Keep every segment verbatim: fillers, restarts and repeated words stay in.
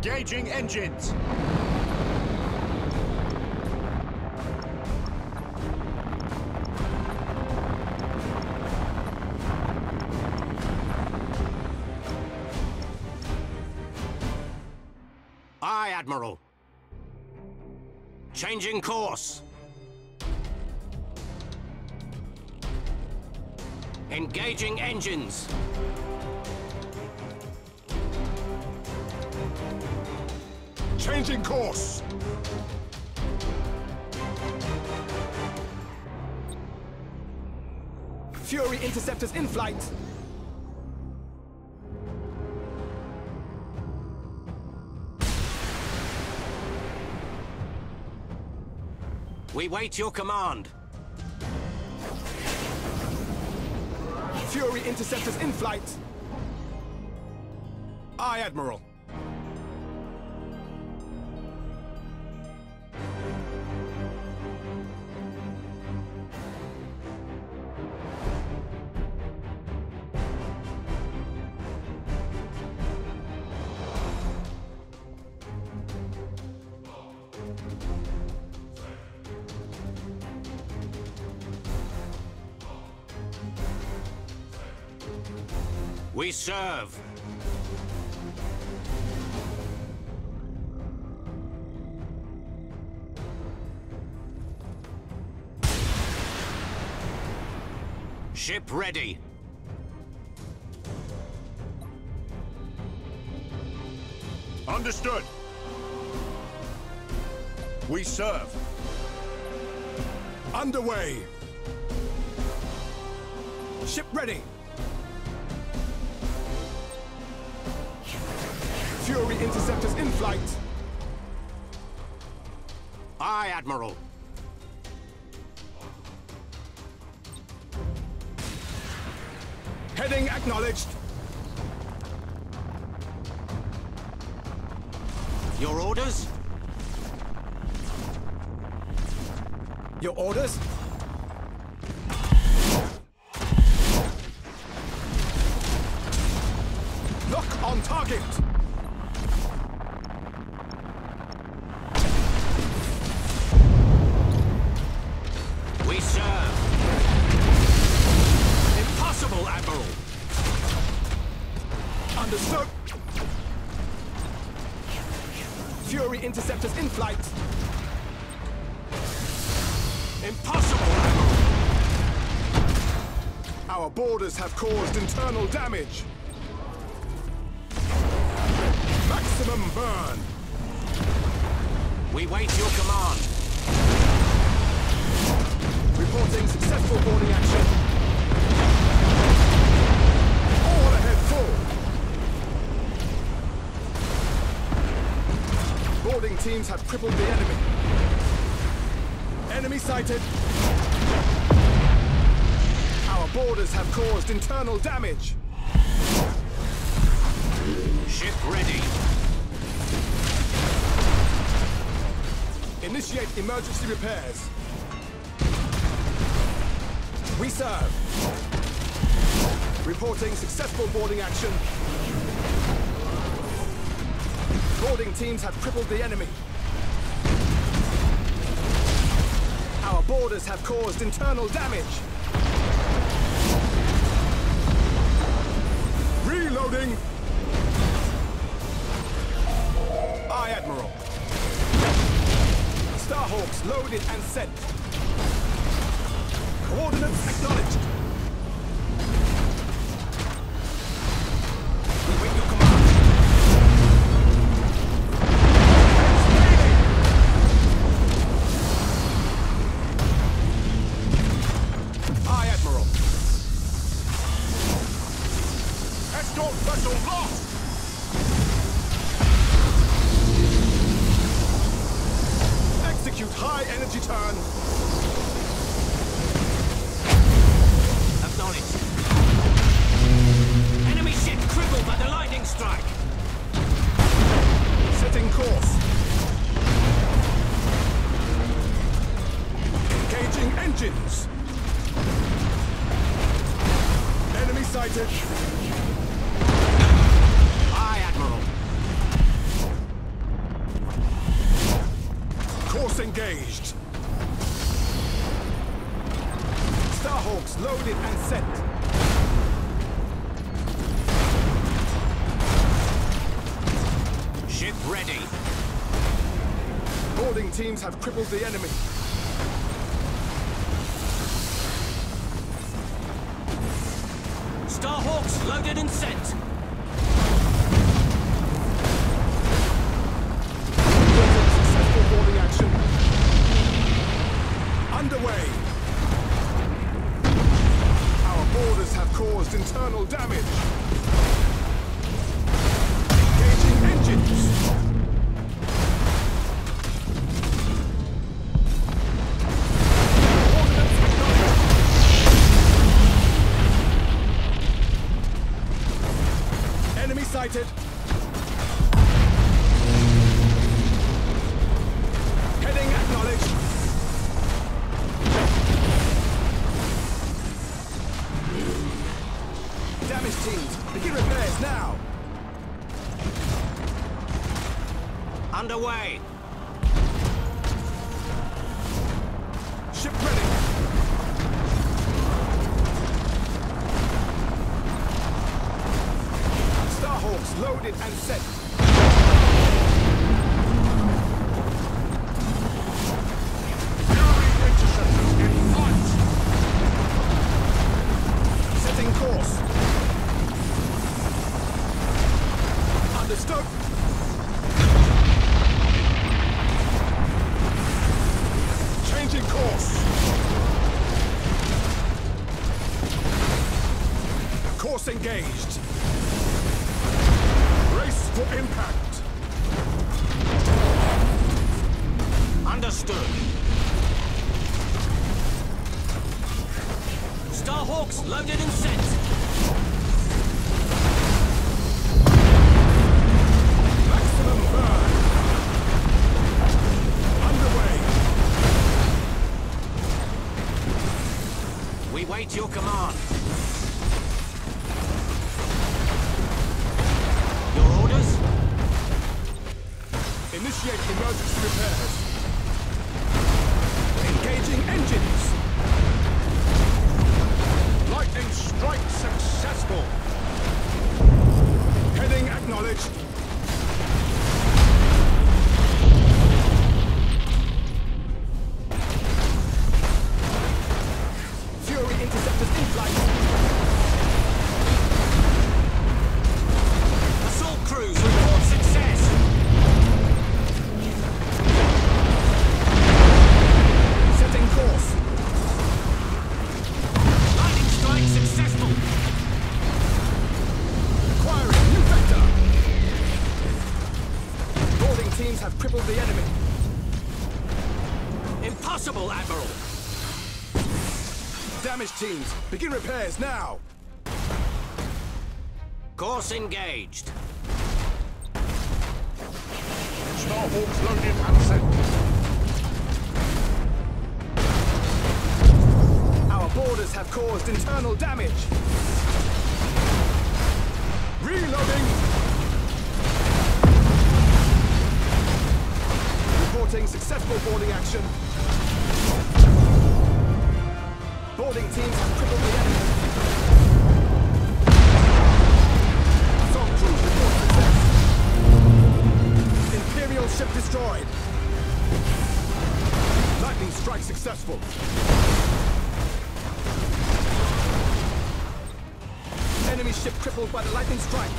Engaging engines! Aye, Admiral. Changing course. Engaging engines. Changing course! Fury interceptors in flight! We wait your command. Fury interceptors in flight! Aye, Admiral. We serve. Ship ready. Understood. We serve. Underway. Ship ready! Fury interceptors in flight! Aye, Admiral. Heading acknowledged! Your orders? Your orders? Lock on target! We serve. Impossible, Admiral. Understood! Fury interceptors in flight! Impossible, Admiral. Our boarders have caused internal damage. Maximum burn. We wait your command. Reporting successful boarding action. All ahead full. Boarding teams have crippled the enemy. Enemy sighted. Our boarders have caused internal damage. Ship ready. Initiate emergency repairs. We serve. Reporting successful boarding action. Boarding teams have crippled the enemy. Our boarders have caused internal damage. Reloading. Aye, Admiral. Starhawks loaded and sent. Coordinates acknowledged. We wait your command. Aye, Admiral. Escort vessel lost. Execute high energy turn. Acknowledged. Enemy ship crippled by the lightning strike. Setting course. Engaging engines. Enemy sighted. Aye, Admiral. Force engaged. Starhawks loaded and sent. Ship ready. Boarding teams have crippled the enemy. Starhawks loaded and sent. Successful boarding action. Underway. Our boarders have caused internal damage. Engaging engines. Enemy sighted. Heading acknowledged. Damage teams, begin repairs now. Underway. Ship ready. Starhawks loaded and sent. Fury interceptors in fight. Setting course. Understood. Changing course. Course engaged. Brace for impact. Understood. Starhawks loaded and sent. Maximum burn. Underway. We wait your command. Your orders? Initiate emergency repairs. Engaging engines. Lightning strike successful. Heading acknowledged. Fury interceptors in flight. Assault crews report success. Setting course. Lightning strike successful. Acquiring new vector. Boarding teams have crippled the enemy. Impossible, Admiral. Damage teams, begin repairs now. Course engaged. Starhawks loaded and sent. Our boarders have caused internal damage. Reloading. Reporting successful boarding action. Boarding teams have crippled the enemy. Assault crews report success. Imperial ship destroyed. Lightning strike successful. Enemy ship crippled by the lightning strike.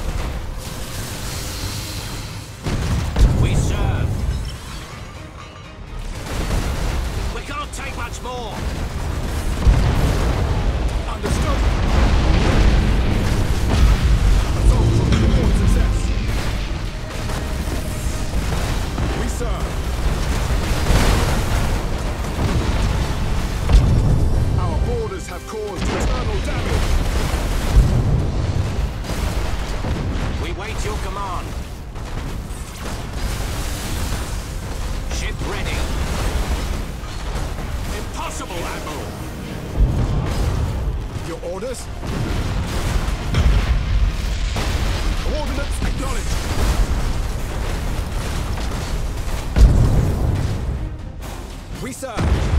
We serve. We can't take much more. Understood. Assault crews report success. We serve. Our boarders have caused internal damage. We wait your command. Ship ready. Impossible, Admiral. Your orders? Coordinates acknowledged. Ready, sir.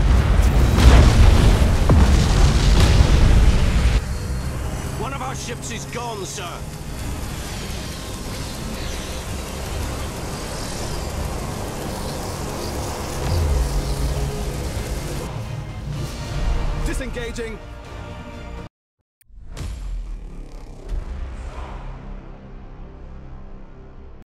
One of our ships is gone, sir. Disengaging.